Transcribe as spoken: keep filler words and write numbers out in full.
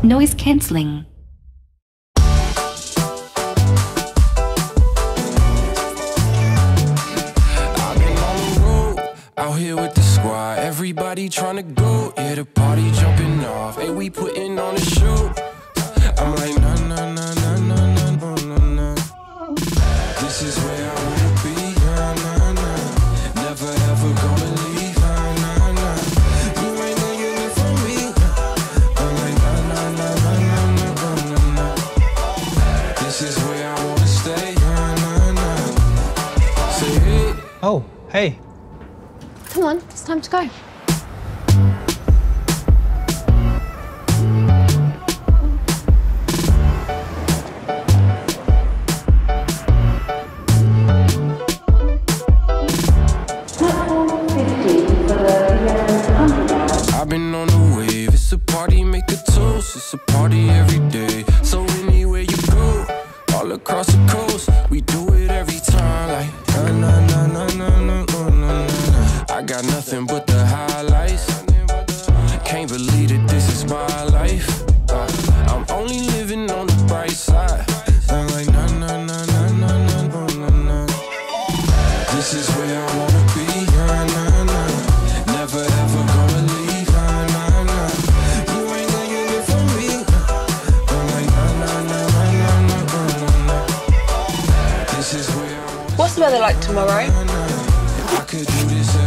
Noise Cancelling Out here with the squad, everybody tryna go. Yeah, the party jumping off. Hey, we putting on a show. I'm like, nah, nah, nah, nah, nah, nah, nah, nah, nah. This is where I wanna be. Nah, nah, nah. Never ever gonna leave. Nah, nah, nah. You ain't gonna get it from me. I'm like, nah, nah, nah, nah, nah, nah, nah, nah. This is where I wanna stay. Nah, nah, nah. Say hey. Oh, hey. Come on, it's time to go. I've been on the wave, it's a party, make a toast, it's a party every day. So anywhere you go, all across the coast, we do it every time like na na na na na na na na. I got nothing but the highlights. Can't believe that this is my life. Uh, I'm only living on the bright side. I'm like na na na na na na na na. This is where I wanna be. Na na na. Never ever gonna leave. Na na na. You ain't gonna get it from me. I'm like na na na na na na na na. This is where I wanna. What's the weather like tomorrow? I could do this.